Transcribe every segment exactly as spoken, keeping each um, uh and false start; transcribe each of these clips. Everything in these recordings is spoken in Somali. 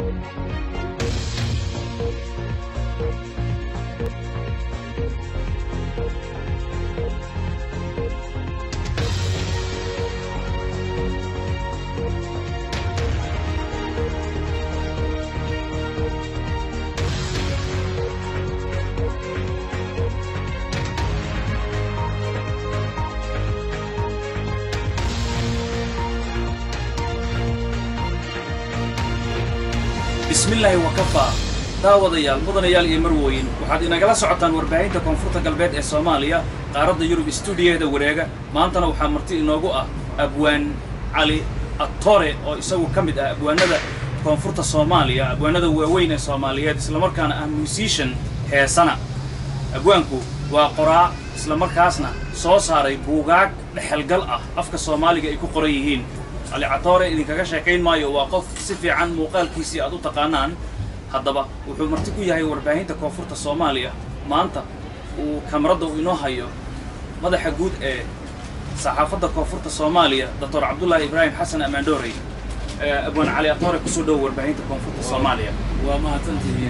بسم الله وكفى داوديال مدنيال iyo marweyn waxaad inagala socotaan warbaahinta koonfurta galbeed ee Soomaaliya qaaradda Yurub studio-da wareega maantana waxa marti inoogu ah Abwaan Cali Atore oo isagu kamid ah abwaanada koonfurta Soomaaliya abwaanada waaweyn ee Soomaaliyeed isla markaana ah musician heesana abwaanku waa qoraa isla markaasna soo saaray buugaag dhaxalgal ah afka Soomaaliga ay ku qoran yihiin علي عطارة إذا كذا شاكين ما يوقف سفي عن مقال كيسي أدو تقانان هذا وحول مرتكو يهي وربعين تكونفورت الصومالية ما أنت وكامردو إنوها يو ماذا حقود إيه صحافة تكونفورت الصومالية دكتور عبد الله إبراهيم حسن أماندوري أبوان علي عطارة كسودو وربعين تكونفورت الصومالية وما تنتهي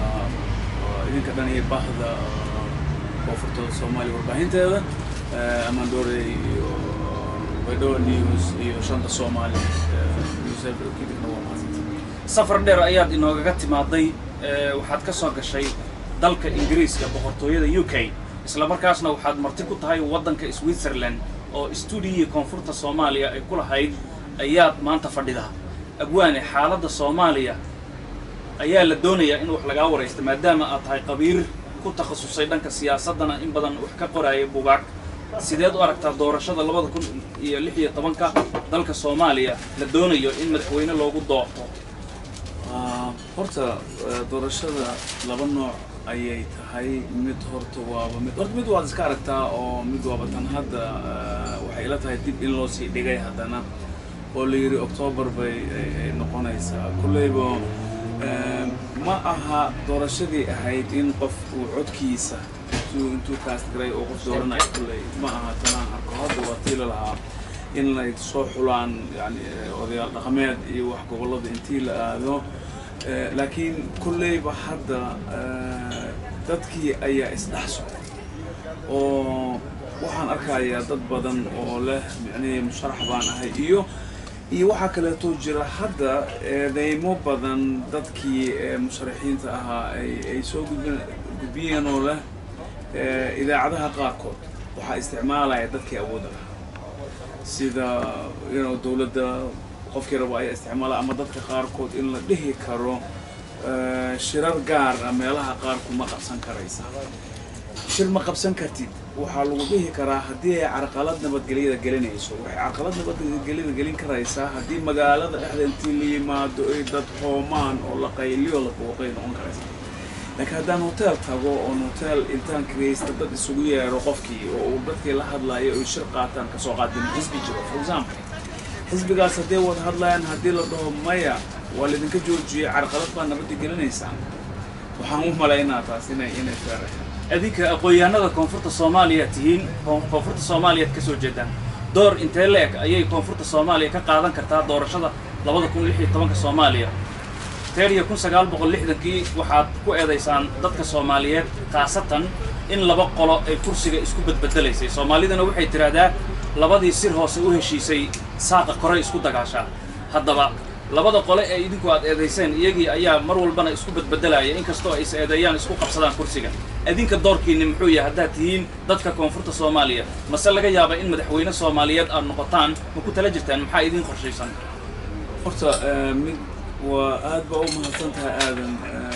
إذا كان هي باخذ كونفورت الصومالية وربعين تهذا أماندوري بدو نيوز يوشان الصومالي يوسف كيف إنه ما سفر دير أياد إنه قعدت مع ضي وحد كسر كشيء دلك إنجليز كبقرطوية يو كي إسلام مركزنا وحد مرتكو تهاي ووطن كسويسرلاند أو استوديو كونفورت الصومالية كل هاي أياد ما أنت فردها أبواني حالة الصومالية أياد للدنيا إنه حلقة ورا استمدام أتهاي قبير كنت تخصصي دنك السياسة دنا إن بدن وحكقراي بوباك sideed u aragtaa doorashada labada kun iyo lix iyo tobanka dalka Soomaaliya la doonayo in madaxweyne loogu doorto ah horta doorashada laba nooc ayay tahay mid horta waa mid horta mid waa iska aragtaa oo mid waa tan hadda waxay ila tahay dib in loo sii dhigay hadana oo la yiri October bay noqonaysaa kullayba ma aha doorashadii ahayd in qof uu codkiisa intuu kaas garay oo qof dooranay kulay ma aha tanaan arko hadda watiila laha in la soo xulaan yani odayaal dhaqameed iyo wax gobolada intii la aado laakiin kullayba hadda dadkii ayaa isdhaxso oo waxaan arkayaa dad badan oo leh yani musharax baan ahay iyo iyo waxa kale oo jira hadda eedeymo badan dadkii musharaxiinta ahaa ay ay soo gudbiyeen oo leh idaacadaha qaarkood waxa isticmaalaya dadkii awoodda sida inuu dawladda qofkii rabo ay isticmaala ama dadka qaarkood in la dhihi karo shirar gaar ah meelaha qaar kuma qabsan karaysa shir ma qabsan kartid waxa lagu dhihi karaa haddii ay carqalad nabadgelyada gelinayso waxay carqalad nabadgelyada gelin karaysaa haddii magaalada dhexdeeda intii la yimaado ay dad hoomaan oo la qayliyo la booqay noqon karaysa لكن هذا هوتيل تاجو أو هوتيل إنتان كريس تبدأ السوية رقفكي وبدك لحد لا يشرقات كسوقات من حزب جوا for example حزب قال سدي ود هادلاين هدي لهم مية واللي ذنك جورجي عرقلت بنا بدي قلنا إنسان وحنوه ملاينا تاسينا هنا فرق أذيك أقويانا كونفورت الصومالية تهين كونفورت الصومالية كسر جدا دور إنتلك أي كونفورت الصومالية كقاعدة كرتا دور شذا لبض كون لحية طبعا كصومالية تاري يكون سجال بقول لحد كي واحد كوي إنسان ضد الصوماليات خاصة إن لبقلا الكرسي إسكو بتبدله سي صومالي ده نوحي ترادا لبض يصير هو سويه شيء سي ساق قري إسكو دقاشة هذا بقى لبض قلا يديكوا إنسان يجي أيام مرول بنا إسكو بتبدله يعني إنك استوى إس أديان إسكو قبصدان كرسي أدينك الدور كي نمحوية هداتين ضد كونفورت الصومالية مثلا جاي يابا إن مدحوين الصوماليات النقطان ممكن تلاجتان محايدين خرشيسان فرصة من وهذا بقوم هسنتها آدم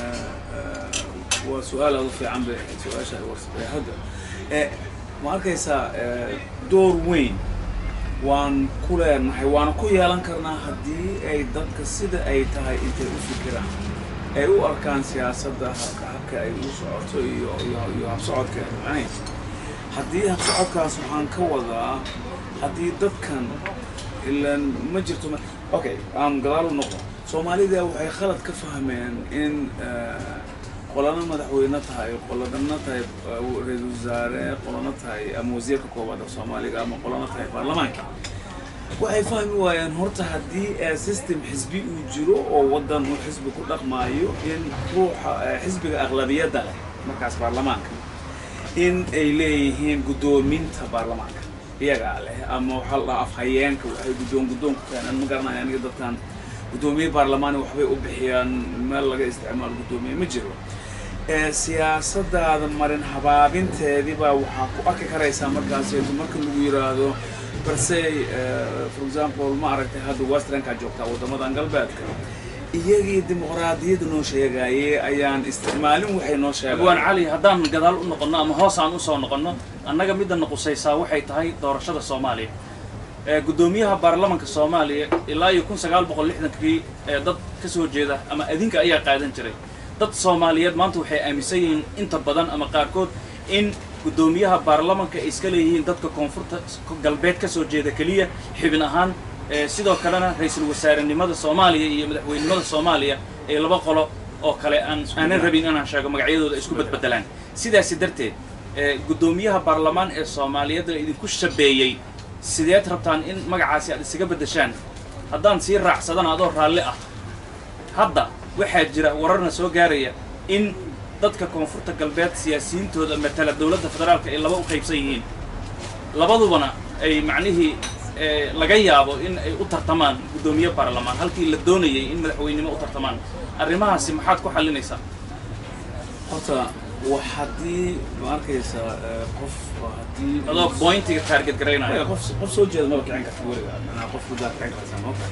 وسؤال هذا في عم سؤال شيء هذا ما أركيسا دور وين وان كلنا حيوان كوي هلان كرنا هدي أي ضد كسيدة أي تهاي أنت وفكرة أي هو أركان سياسة ده هك أي وصعد يو يهصعد كده يعني هدي هصعد كسبحان كوذا هدي ضد كان إلا مجرته أوكي أم قالوا نقطة Soomaali da waxay khalad ka fahmeen in qolana madaxweyne tahay qolana tahay ra'iisul wasaare qolana tahay ama wasiirka koowaad ee Soomaaliga ama qolana tahay baarlamaanka waxay fahmi waayeen horta haddii system xisbi uu jiro oo waddan uu xisbi ku dhaqmaayo in ruuxa xisbiga aqlabiyadda leh markaas baarlamaanka in ay leeyihiin guddoominta baarlamaanka iyagaa leh ama waxaa la dhahaa afhayeenka waxay guddoon guddoon ku keenaan ma garanayo aniga dadkan guddoomiye baarlamaani waxbay u bixiyaan meel laga isticmaalo guddoomiye ma jiro siyaasadaada marin habaabinteedii baa waxaa ku arki karaysaa markaas marka lagu yiraahdo balse for example ma aragtay hadda westernka joogtaa waddamadan galbeedka iyagii dimuqraadiyadda noo sheegayay ayaan isticmaalin waxay noo sheegeen waan cali haddaan gadaal u noqono ama hoos aan u soo noqono annaga midda noqosaysaa waxay tahay doorashada Soomaaliya ee gudoomiyaha baarlamaanka Soomaaliya ilaa iyo kun sagaal boqol lixdankii ee dad ka soo jeeda ama adinka ayaa qaadan jiray dad Soomaaliyeed maanta waxay aaminsan yihiin inta badan ama qaarkood in gudoomiyaha baarlamaanka ay iska leeyihiin dadka koonfurta galbeed ka soo jeeda kaliya xibin ahaan sidoo kalena ra'iisul wasaarenimada Soomaaliya iyo madaxweynimada Soomaaliya ee laba qolo oo kale aan aanan rabin inaan sheego magacyadooda isku badbedelaan sidaas darteed gudoomiyaha baarlamaan ee Soomaaliyeed ee idinku shabeeyay sideed rabtaan in magacaasi aad isaga bedeshaan haddaan sii raacsadana adoo raalli ah hadda waxaa jira wararna soo gaaraya in dadka koonfurta galbeed siyaasiyiintooda matala dawladda federaalka ay laba u qaybsan yihiin labadubana ay macnihii laga yaabo in ay u tartamaan gudoomiye baarlamaan halkii la doonayay in madaxweynimo u tartamaan arrimahaasi maxaad ku xalinaysaa horta waxadii ma arkaysaa qof hadii adoo pointiga target garaynayo qof qof soo jeeda ma kicin karta wariga ana qof ku daad kicin karta okay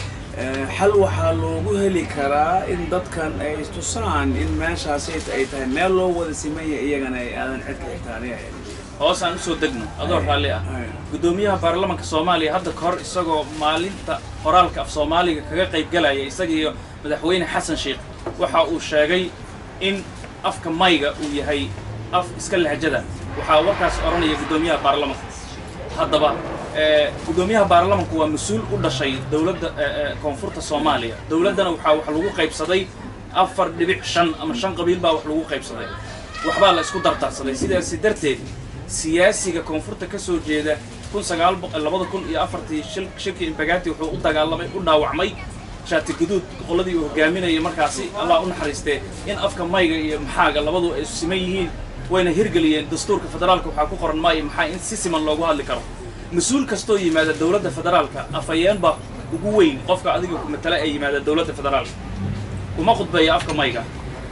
hal waxaa loogu heli karaa in dadkan ay istusaan in meeshaasi ay tahay meel loo wada simeeyo iyagana ay aadan cid ka xigtaanaya hoos aan soo degno adoo raalli ah gudoomiyaha baarlamaanka Soomaaliya hadda ka hor isagoo maalinta qoraalka af Soomaaliga kaga qayb galaya isagiyo madaxweyne Xasan Sheekh waxa uu sheegay in afka mayga uu yahay af iska lahjada waxa warkaas oranaya gudoomiyaha baarlamaanka haddaba ee gudoomiyaha baarlamaanku waa mas'uul u dhashay dawladda koonfurta Soomaaliya dawladana waxa wax lagu qaybsaday afar dhibic shan ama shan qabiil baa wax lagu qaybsaday waxba la isku dardarsaday sidaas darteed siyaasiga koonfurta ka soo jeeda kun sagaal boqol laba kun iyo afartii shirkii Impagati wuxuu u dagaalamay u dhaawacmay shaati guduud qoladii uu hogaaminayay markaasi Allah u naxariistay in afka mayga iyo maxaaga labadu ay siman yihiin wayna hirgeliyeen dastuurka federaalka waxa ku qoran maay maxaa in si siman loogu hadli karo mas'uul kasto yimaada dawladda federaalka afayeen ba ugu weyn qofka adiga ku matala ay yimaada dawladda federaalka kuma qodbaya afka mayga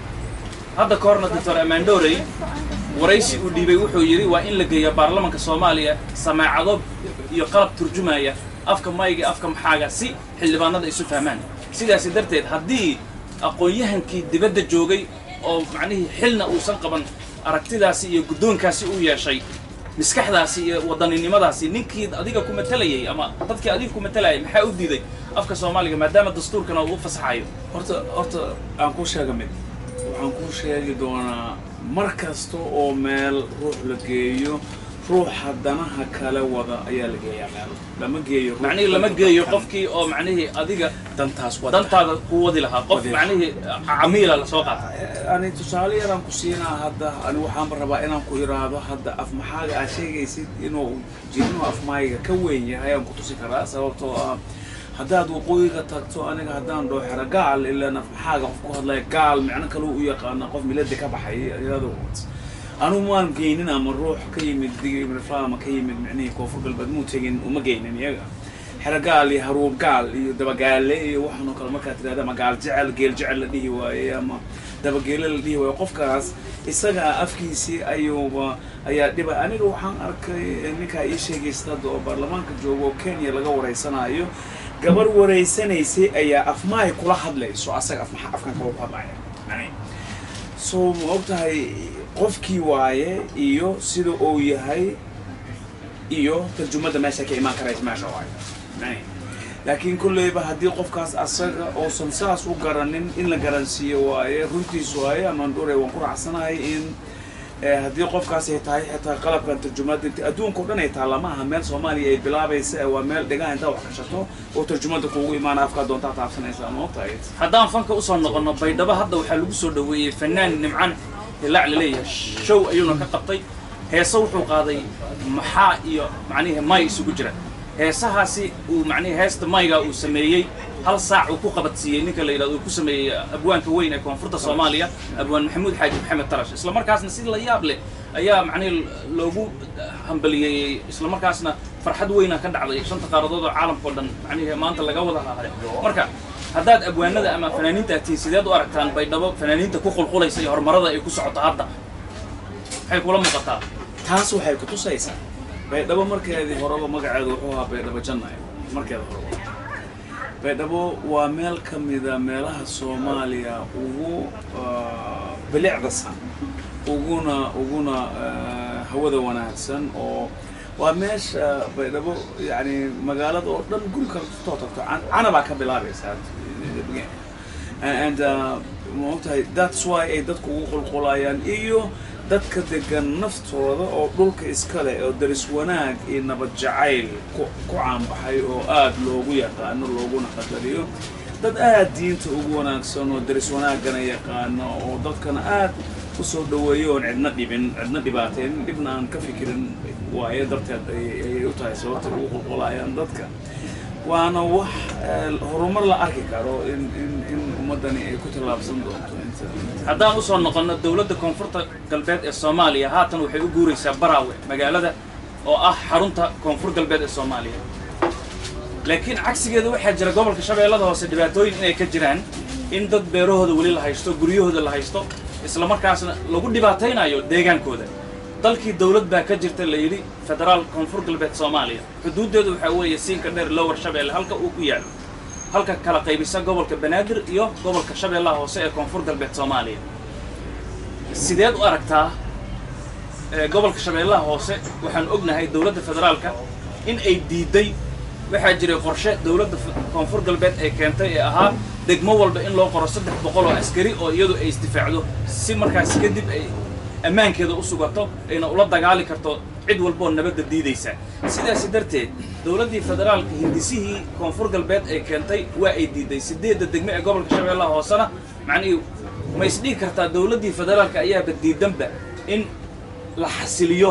hadda koorna doctor Amandore waraysi uu dhiibay wuxuu yiri waa in la geeyo baarlamaanka Soomaaliya samaacado iyo qalab turjumaya afka mayga afka maxaaga si xildhibaanada isu fahmaan sidaas darteed haddii aqoon-yahankii dibadda joogay oo macnihii xilna uusan qaban aragtidaasi iyo guddoonkaasi uu yeeshay miskaxdaasi iyo wadaninimadaasi ninkii adiga ku matalayay ama dadkii adiga ku matalayay maxaa u diiday afka Soomaaliga maadaama dastuurkana uu fasaxayo horta horta aan ku sheegay mid waxaan ku sheegi doonaa mar kasta oo meel ruux la geeyo ruuxa danaha kala wada ayaa la geeyaa meel lama geeyo macnihii lama geeyo qofkii oo macnihii adiga dantaas wada dantaada ku wadi lahaa qof macnihii camiila la soo qaatay ani tusaale yaraan ku siinaa hadda ani waxaan rabaa inaan ku iraado hadda af maxaaga aad sheegaysid inuu jirno af maayiga ka weyn yahay aan ku tusi karaa sababtoo ah haddaad waqooyiga tagto aniga haddaan dhoo xira gaal ilaa af maxaaga qof ku hadlaya gaal macno kale u yaqaana qof milada ka baxay iyadoo أنا ما مجينين أما نروح كيمد دقيقة من الفام كيمد معني كوفر قلب مو تجين وما جينين يجا حرقال لي هروب قال دبا قال لي وحنا كل ما كاتر هذا ما قال جعل قيل جعل ليه ويا ما دبا قيل ليه ويقف كاس السجع أفكيسي أيوة أيا دبا أنا روحان أرك إنك أي شيء يستد برلمان كجوه كينيا لقى ورئيسنا أيوه قبل ورئيسنا يسي أيا أفماي كل أحد لي سو أسق أفمح أفكان كل أحد معي يعني سو وقتها qofkii waaye iyo sida uu yahay iyo tarjumada meesha ka iman karaysa meesha waaye yani laakiin kulleeyba haddii qofkaas asaga oo sansaas u garanin in la garansiyo waaye runtiis waaye ama ndore waan ku raacsanahay in haddii qofkaas ay tahay xitaa qalabkan tarjumada inta adduunka oo dhan ay taala maaha meel Soomaaliya ay bilaabaysa waa meel dhigaa inta wax ka shato oo tarjumada kuugu imaan afka doonta taabsanaysa ama waqti haddaan fanka u soo noqono baydhabo hadda waxaa lagu soo dhaweeyay fanaan nimcan لا عليه شو أيونا كقطي هي صوت وقاضي محا إيو معنيه ما يسوق جرا heesahaasi uu macnii heesta mayga uu sameeyey hal saac uu ku qabadsiiyey ninka la yidhahdo uu ku sameeyey abwaanka weyn ee koonfurta Soomaaliya abwaan Maxamuud Xaaji Maxamed Tarash isla markaasna si la yaab leh ayaa macnii loogu hambaliyay isla markaasna farxad weyn ka dhacday shanta qaaradood oo caalamka oo dhan macnii maanta laga wada hadlay marka haddaad abwaanada ama fanaaniinta tii sideed u aragtaan baydhabo fanaaniinta ku qulqulaysa iyo horumarada ay ku socoto hadda waxay kula muuqataa taas waxay ku tusaysaa baydhabo markeedii horeba magaceedu wuxuu ahaa baydhabo jannaay markeeda horeba baydhabo waa meel ka mida meelaha Soomaaliya ugu bilicda san uguna uguna hawada wanaagsan oo waa meesha baydhabo yani magaalada oo dhan guriga ku tagto ana baa ka bilaabaysaa and uh, that's why ay dadku ugu qulqulayaan iyo dadka degan naftooda oo dhulka iska leh oo daris wanaag iyo nabad jacayl ku caanbaxay oo aad loogu yaqaano looguna qadariyo dad aad diinta ugu wanaagsan oo daris wanaagana yaqaano oo dadkana aad u soo dhaweeyo oo cidna dhibin cidna dhibaateen dhibna aan ka fikirin waaye darteed ay u tahay sababta ugu qulqulayaan dadka waana wax horumar la arki karo in in in ummadani ay ku talaabsan doonto inta haddaan u soo noqono dawladda koonfurta galbeed ee Soomaaliya haatan waxay u guuraysaa Baraawe magaalada oo ah xarunta koonfur galbeed ee Soomaaliya laakiin cagsigeeda waxaa jira gobolka Shabeellada Hoose dhibaatooyin inay ka jiraan in dad beerahooda wali la haysto guryahooda la haysto isla markaasna lagu dhibaataynayo deegaankooda dalkii dawlad baa ka jirta la yiri federaal koonfur galbeed Soomaaliya xuduudeedu waxa weeye siinka dheer lower Shabeelle halka uu ku yaalo halka kala qaybisa gobolka Banaadir iyo gobolka Shabeellaha Hoose ee koonfur galbeed Soomaaliya sideed u aragtaa gobolka Shabeellaha Hoose waxaan ognahay dawladda federaalka in ay diiday waxa jiray qorshe dawladda koonfur galbeed ay keentay ee ahaa degmo walba in loo qoro saddex boqol oo askari oo iyadu ay istifaacdo si markaas kadib ay ammaankeeda u sugato ayna ula dagaali karto cid walba oo nabadda diidaysa sidaas darteed dawladdii federaalka hindisihii koonfur galbeed ay keentay waa ay diiday sideedda degmo ee gobolka Shabeellaha Hoosena macnii ma isdhigi kartaa dawladdii federaalka ayaa badiidanba in la xasiliyo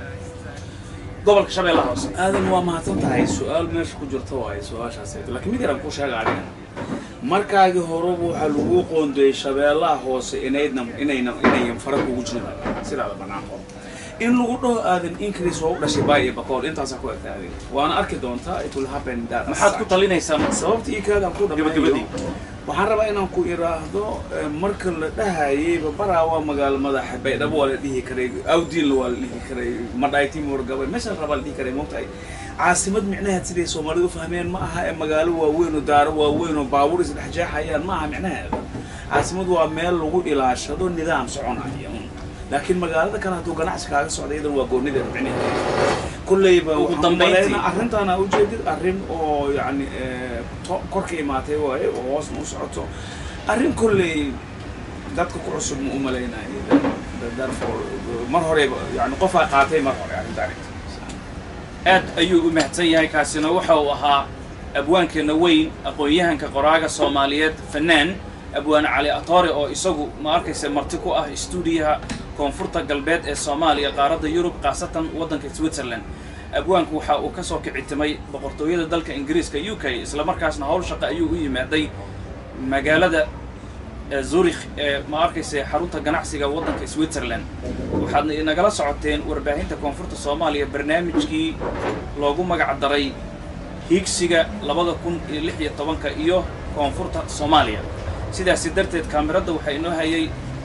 gobolka Shabeellaha Hoose aadan waa mahadsan tahay su'aal meesha ku jirto waay su'aashaas laakiin mid yaraan ku sheegay markaagi hore waxa lagu qoonday Shabeellaha Hoose inayna inayna inay faraq ugu jiraan sida banaanko in lagu dhaho aadan increase oo dhashay baay bakool intaas ku agtaaday waana arki doontaa it will happen that maxaad ku talinaysaa sababta ii kaadaan ku dhameeyay waxaan rabaa inaan ku iraahdo marka la dhahayay Baraawe magaalo madaxa baydhabo wala dhihi karay awdiil wala dhihi karay madaytii morgaba meesha rabaa dhihi karay moogtay caasimad micnaheed sidii Soomaalidu fahmeen ma aha ee magaalo waaweyn oo daaro waaweyn oo baabuur is dhex jeexayaan ma aha micnaheed caasimad waa meel lagu ilaashado nidaam soconaya laakiin magaalada kale haduu ganacsi kaaga socdaydan waa goonida micnaheed kullayba ugu dambeeyay arrintaana u jeedid arrin oo yani korka imaatay waaye oo hoos u socoto arrin kullay dadka ku cusub ma u maleynaayo therefore mar hore yani qof ay qaatay mar hore arrintan aad ayuu u mahadsan yahay kaasina waxa uu ahaa abwaankeena weyn aqoon-yahanka qoraaga Soomaaliyeed fanaan abwaan Cali Atoore oo isagu ma arkaysa marti ku ah stuudiyaha koonfurta galbeed ee Soomaaliya qaaradda Yurub qaasatan waddanka Switzerland abwaanku waxa uu ka soo kicitimay boqortooyada dalka Ingiriiska U K isla markaasna hawl shaqo ayuu u yimaaday magaalada Zurich ee ma arkaysa xarunta ganacsiga waddanka Switzerland waxaadna inagala socoteen warbaahinta koonfurta Soomaaliya barnaamijkii loogu magac daray higsiga labada kun iyo lix iyo toban iyo koonfurta Soomaaliya sidaas darteed kaamirada waxa inoo hayay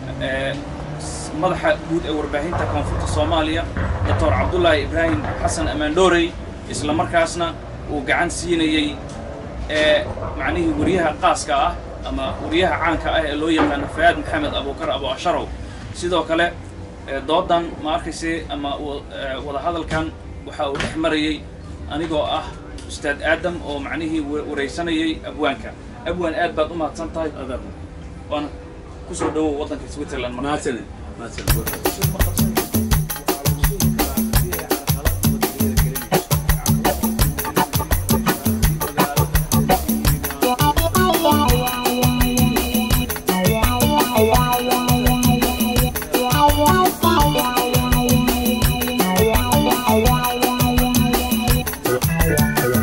madaxa guud ee warbaahinta koonfurta Soomaaliya Doctor Cabdullaahi Ibraahim Xasan Amaandhoorey isla markaasna uu gacan siinayay ee macnaheedu wariyaha qaaska ah ama wariyaha caanka ah ee loo yaqaan Faad Maxamed Abuukar Abu Asharow sidoo kale doodan ma arkaysay ama wada hadalkan waxa uu dhexmarayay anigoo ah Ustaad Aadam oo macnaheedu wareysanayay abwaanka abwaan aad baad u mahadsan tahay adab waan ku soo dhawo waddanka Switzerland mahadsan mahadsan Wow.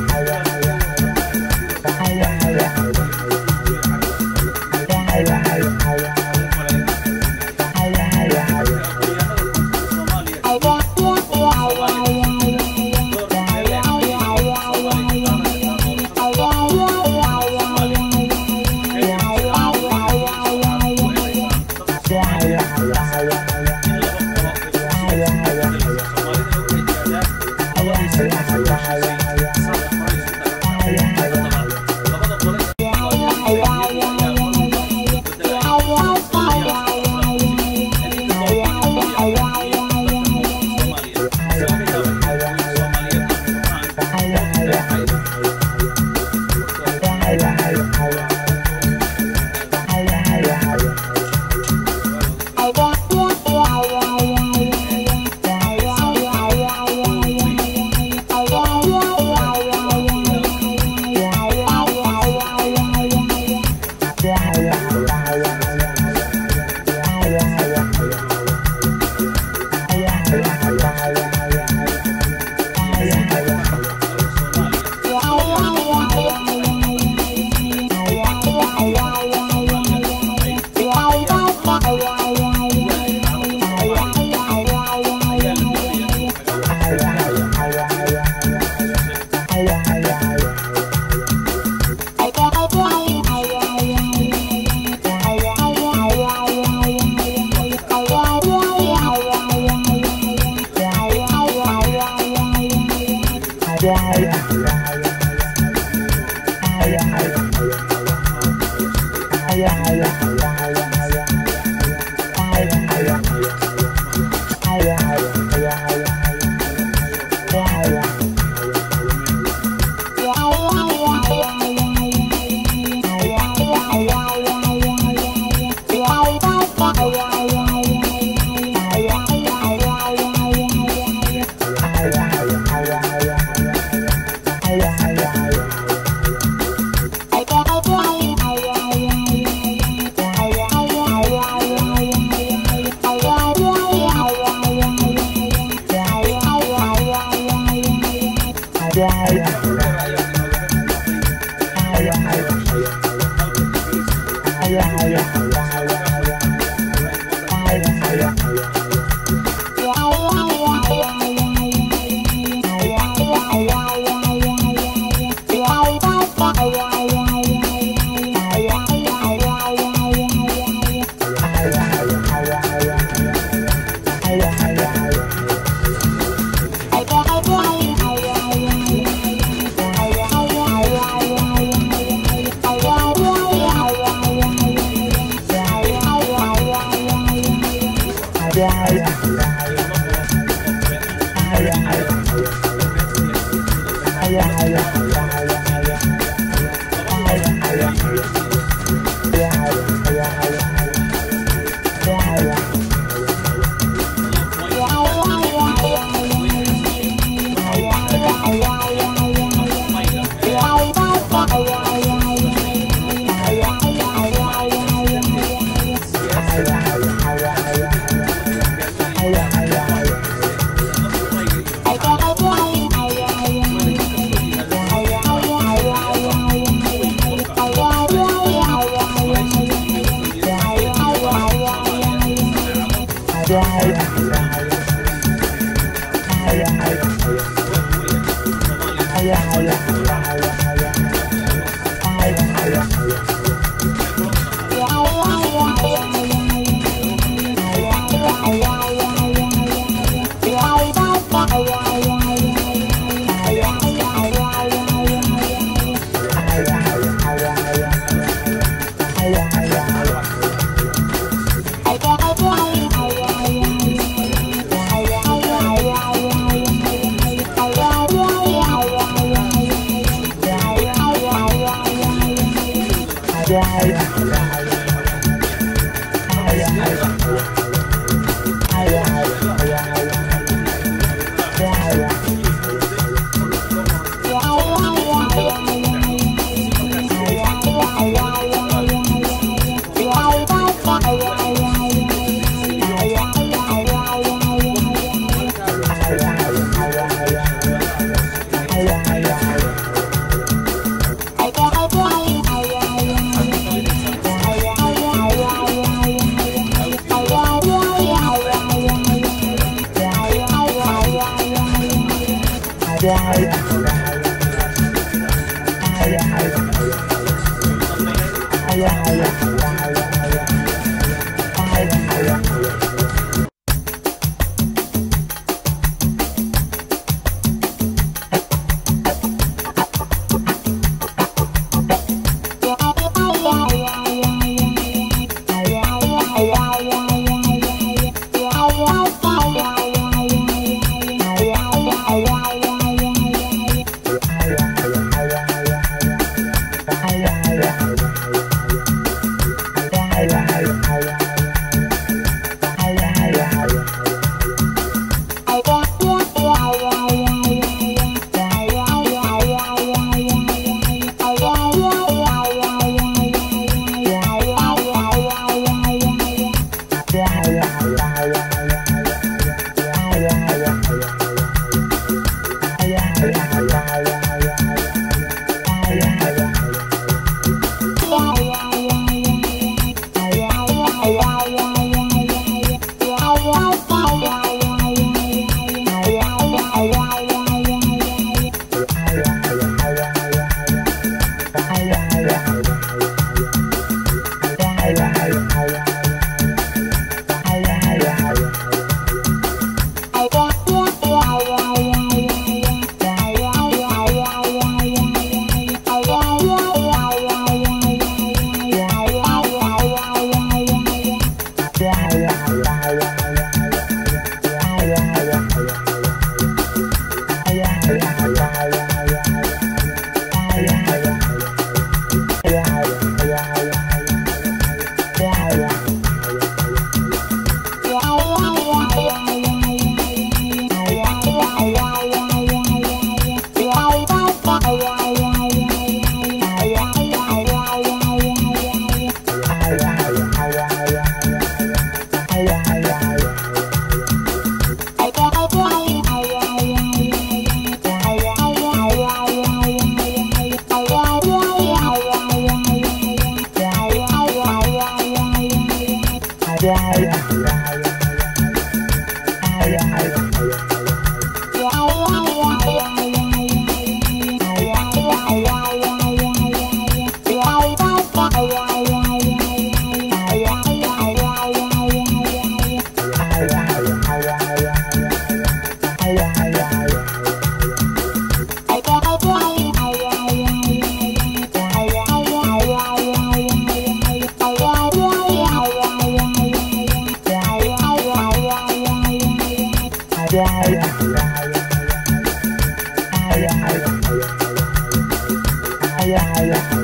Yeah, yeah.